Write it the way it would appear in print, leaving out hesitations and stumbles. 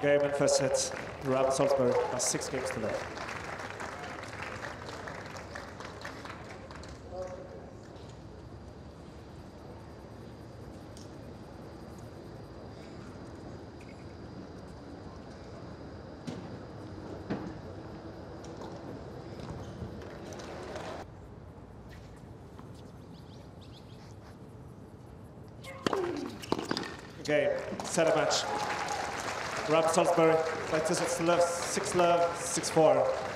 Game in first set. Robert Salisbury has 6 games to love. Game, set a match. Robert Salisbury, like this, it's love, 6-love, 6-4.